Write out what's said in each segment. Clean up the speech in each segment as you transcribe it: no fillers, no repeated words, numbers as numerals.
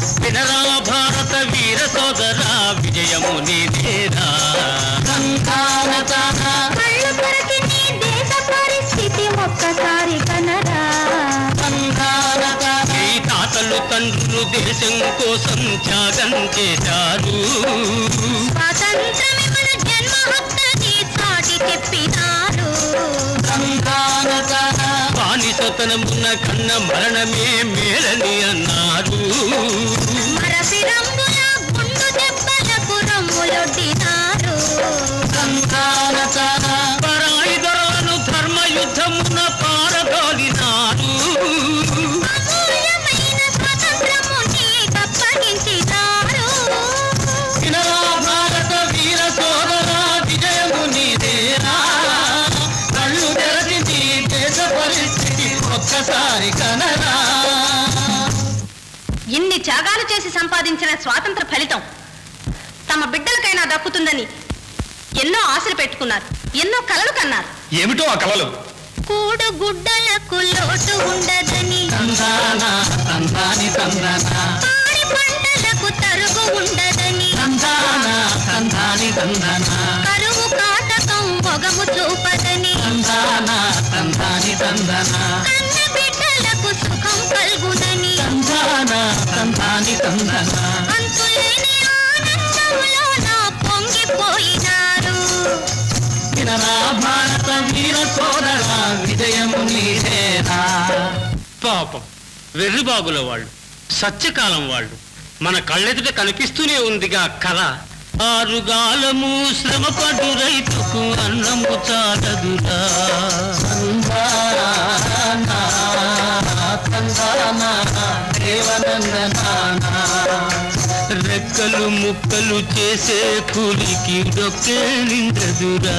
వినరా భారత వీర సోదరా విజయము నీదేరా. కళ్ళు కొరకి నీ దేశ పరిస్థితి ఒక్కసారి కనరా. ఈ తాతలు తండ్రులు దేశం కోసం త్యాగం చేశారు. స్వాతంత్రమే మన జన్మ హక్కని చాటి చెప్పినారు. బానిసతనమున్న కన్న మరణమే మేలని అన్నారు. మరసి రంగుల గుండు దెబ్బలకు రమ్ములొడ్డినారు. పరాయి దొరలను ధర్మయుద్ధమున పారదోలినారు. అమూల్యమైన స్వాతంత్రము నీకప్పగించినారు. వినరా భారత వీర సోదరా విజయము నీదేరా. కళ్ళు తెరచి నీ దేశ పరిస్థితి ఒక్కసారి కనరా. ఇన్ని త్యాగాలు చేసి సంపాదించిన స్వాతంత్ర ఫలితం తమ బిడ్డలకైనా దక్కుతుందని ఎన్నో ఆశలు పెట్టుకున్నారు, ఎన్నో కలలు కన్నారు. ఏమిటో ఆ కలలు? కూడు గుడ్డలకు లోటు ఉండదని, పాడి పంటలకు తరుగు ఉండదని, కరువు కాటకం మొగము చూపదని, కన్న బిడ్డలకు సుఖం కలుగునని, అంతులేని ఆనందంలో నా పొంగిపోయినారు. భారత వీర సోదరా విజయము నీదేరా. పాపం వెర్రిబాగుల వాళ్ళు, సత్యకాలం వాళ్ళు మన కళ్ళెదుట కనిపిస్తూనే ఉందిగా కళ. ఆరుగాలము శ్రమపడు రైతుకు అన్నము చాలదురా. రెక్కలు ముక్కలు చేసే కూలికి డొక్కే నిందదురా.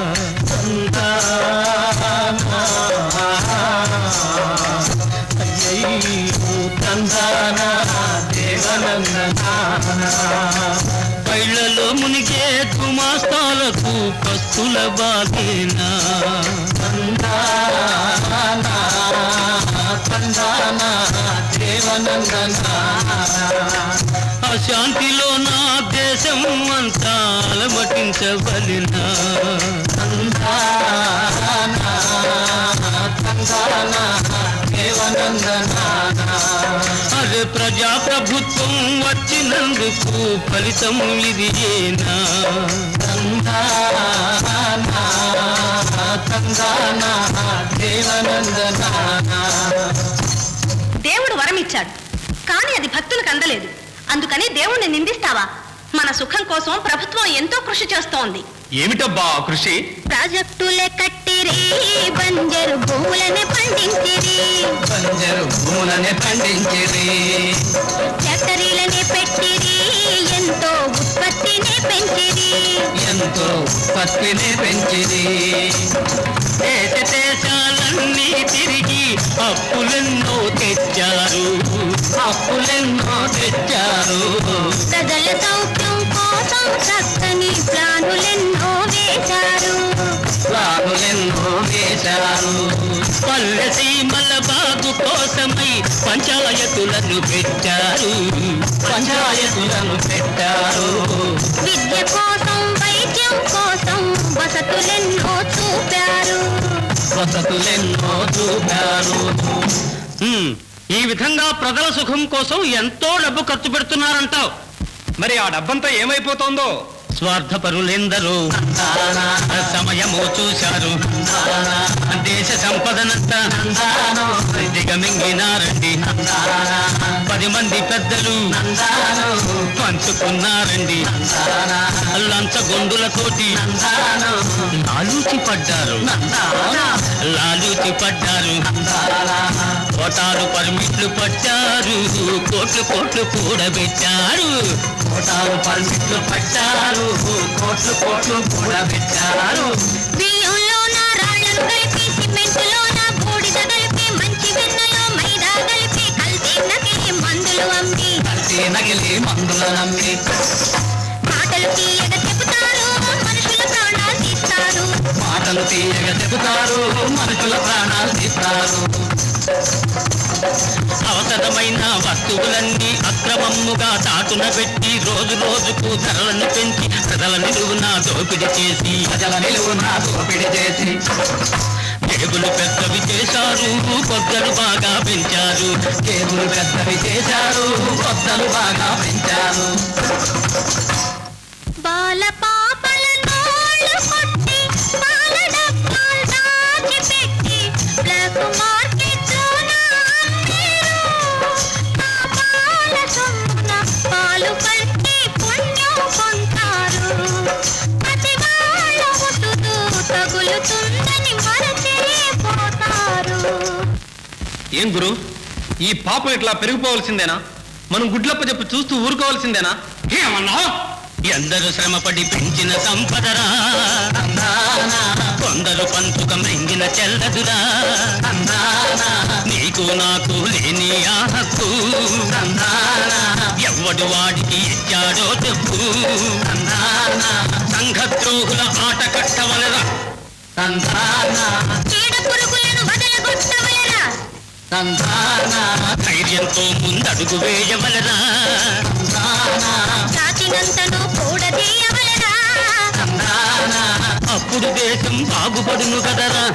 పైళ్లలో మునిగే గుమాస్తాలకు పస్తుల బాధేనా. అశాంతిలో నా దేశం అంతా అలమటించబలినా. అరే ప్రజాప్రభుత్వం వచ్చినందుకు ఫలితం ఇది ఏనా. దేవుడు వరమిచ్చాడు, కానీ అది భక్తులకు అందలేదు. అందుకని దేవుణ్ణి నిందిస్తావా? మన సుఖం కోసం ప్రభుత్వం ఎంతో కృషి చేస్తోంది. ఏమిటబ్బా కృషి? ప్రాజెక్టులే కట్టిరి, బంజరు భూములనే పండించిరి, ఫ్యాక్టరీలనే పెట్టిరి, ఎంతో ఉత్పత్తినే పెంచిరి. దేశ దేశాలన్నీ తిరిగి అప్పులెన్నో తెచ్చారు. ప్రజల సౌఖ్యం కోసం చక్కని ప్లానులెన్నో వేశారు. పల్లె సీమల బాగు కోసమై పంచాయతులను పెట్టారు. విద్య కోసం, వైద్యం కోసం వసతులెన్నో చూపారు. ఈ విధంగా ప్రజల సుఖం కోసం ఎంతో డబ్బు ఖర్చు పెడుతున్నారంటావు. మరి ఆ డబ్బంతా ఏమైపోతుందో? స్వార్థపరులెందరూ సమయము చూశారు. దేశ సంపదనంతా దిగమింగినారండి. 10 మంది పెద్దలు పంచుకున్నారండి. లంచగొండులతోటి లాలూచి పడ్డారు. కోటాలు పర్మిట్లు పట్టారు, కోట్లు కూడబెట్టారు. బియ్యంలో నా రాళ్లను కలిపి, సిమెంటులో నా బూడిద కలిపి, మంచి వెన్నలో మైదా కలిపి, కల్తీ నకిలీ మందులు అమ్మి మాటలు తీయగా చెబుతారు, మనుషుల ప్రాణాలు తీస్తారు. అవసరమైన వస్తువులన్నీ అక్రమముగా చాటున పెట్టి రోజు రోజుకు ధరలను పెంచి ప్రజల నిలువున దోపిడీ చేసి జేబులు పెద్దవి చేశారు, కొద్దలు బాగా పెంచారు. బాల పాపల నోళ్ళు కొట్టి పాల డబ్బాలు దాచిపెట్టి బ్లాక్ మార్కెట్లోన అమ్మేరు. ఆ పాల సొమ్మున పాలు పట్టి పుణ్యం కొంటారు. పతివాళ్ళ ముసుగు తగులుతుందని మరచిపోతారు. ఏం గురు, ఈ పాపం ఇట్లా పెరిగిపోవలసిందేనా? మనం గుడ్లప్ప చెప్పి చూస్తూ ఊరుకోవాల్సిందేనా? ఏమన్నా ఎందరు శ్రమపడి పెంచిన సంపదరా, కొందరు పంచుక మ్రింగిన చెల్లదురా. నీకు నాకు లేని ఆ హక్కు ఎవ్వడు వాడికి ఇచ్చాడో చెప్పు. సంఘద్రోహుల ఆట కట్టవలరా, చీడ పురుగులను వదలగొట్టవలరా, ధైర్యంతో ముందడుగు వేయవలరా. చాచినంతను కూడదీయవలరా. అప్పుడు దేశం బాగుపడును కదరా.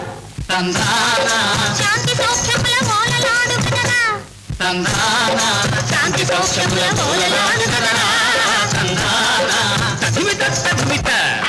శాంతి సౌఖ్యముల మూలలాడు కదరా. శాంతి సౌఖ్యముల మూలలాడు కదరా. తదిమిత